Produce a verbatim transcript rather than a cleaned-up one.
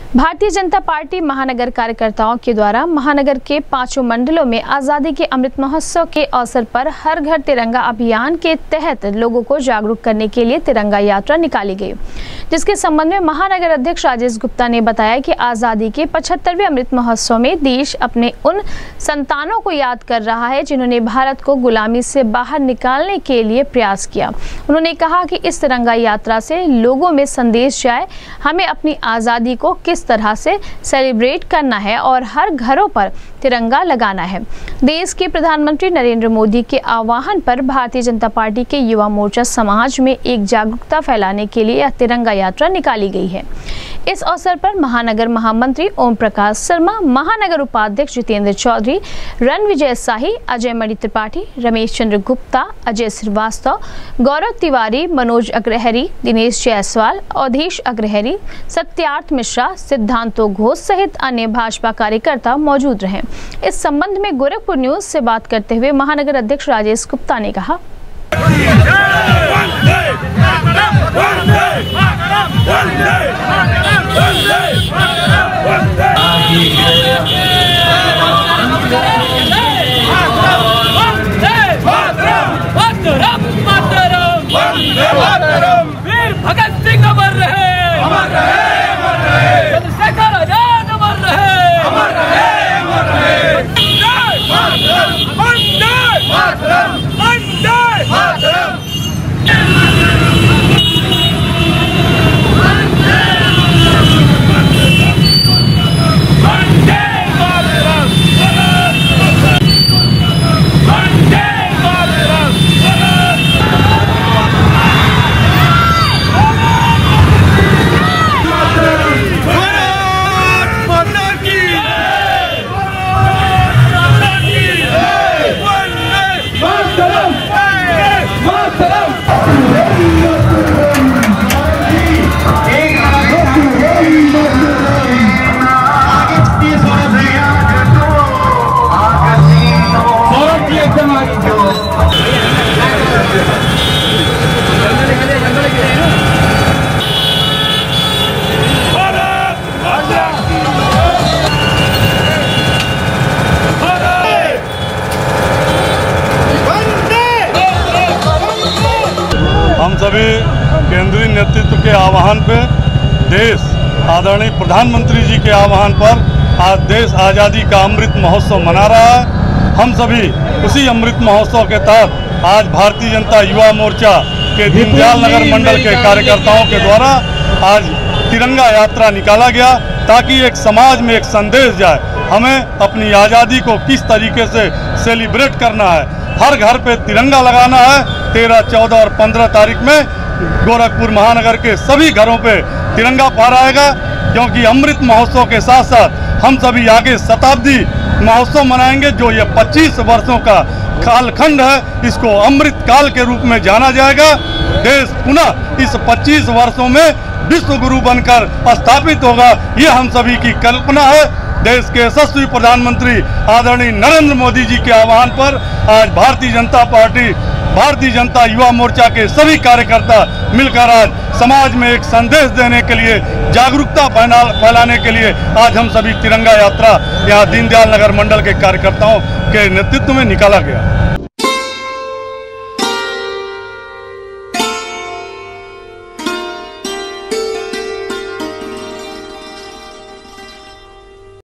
Bharatiya Janata party महानगर कार्यकर्ताओं के द्वारा महानगर के पांचों मंडलों में आज़ादी के अमृत महोत्सव के अवसर पर हर घर तिरंगा अभियान के तहत लोगों को जागरूक करने के लिए तिरंगा यात्रा निकाली गई, जिसके संबंध में महानगर अध्यक्ष राजेश गुप्ता ने बताया कि आज़ादी के पचहत्तरवें अमृत महोत्सव में देश अपने उन संतानों को याद कर रहा है जिन्होंने भारत को गुलामी से बाहर निकालने के लिए प्रयास किया। उन्होंने कहा कि इस तिरंगा यात्रा से लोगों में संदेश जाए, हमें अपनी आज़ादी को किस तरह से सेलिब्रेट करना है और हर घरों पर तिरंगा लगाना है। देश के प्रधानमंत्री नरेंद्र मोदी के आह्वान पर भारतीय जनता पार्टी के युवा मोर्चा समाज में एक जागरूकता फैलाने के लिए यह तिरंगा यात्रा निकाली गई है। इस अवसर पर महानगर महामंत्री ओम प्रकाश शर्मा, महानगर उपाध्यक्ष जितेंद्र चौधरी, रणविजय शाही, अजय मणि त्रिपाठी, रमेश चंद्र गुप्ता, अजय श्रीवास्तव, गौरव तिवारी, मनोज अग्रहरी, दिनेश जायसवाल, अवधेश अग्रहरी, सत्यार्थ मिश्रा, सिद्धांतो घोष सहित अन्य भाजपा कार्यकर्ता मौजूद रहे। इस संबंध में गोरखपुर न्यूज से बात करते हुए महानगर अध्यक्ष राजेश गुप्ता ने कहा, वीर भगत सिंह अमर रहे, अमर रहे, अमर रहे, चंद्रशेखर आजाद अमर रहे, अमर रहे, अमर रहे, वंदे मातरम, वंदे मातरम। हम सभी केंद्रीय नेतृत्व के आह्वान पे, देश आदरणीय प्रधानमंत्री जी के आह्वान पर आज देश आज़ादी का अमृत महोत्सव मना रहा है। हम सभी उसी अमृत महोत्सव के तहत आज भारतीय जनता युवा मोर्चा के दीनदयाल नगर मंडल के कार्यकर्ताओं के द्वारा आज तिरंगा यात्रा निकाला गया, ताकि एक समाज में एक संदेश जाए, हमें अपनी आज़ादी को किस तरीके से सेलिब्रेट करना है। हर घर पे तिरंगा लगाना है। तेरह, चौदह और पंद्रह तारीख में गोरखपुर महानगर के सभी घरों पे तिरंगा फहराएगा, क्योंकि अमृत महोत्सव के साथ साथ हम सभी आगे शताब्दी महोत्सव मनाएंगे। जो ये पच्चीस वर्षों का कालखंड है, इसको अमृत काल के रूप में जाना जाएगा। देश पुनः इस पच्चीस वर्षों में विश्व गुरु बनकर स्थापित होगा, ये हम सभी की कल्पना है। देश के यशस्वी प्रधानमंत्री आदरणीय नरेंद्र मोदी जी के आह्वान पर आज भारतीय जनता पार्टी, भारतीय जनता युवा मोर्चा के सभी कार्यकर्ता मिलकर आज समाज में एक संदेश देने के लिए, जागरूकता फैलाने के लिए आज हम सभी तिरंगा यात्रा यहाँ दीनदयाल नगर मंडल के कार्यकर्ताओं के नेतृत्व में निकाला गया।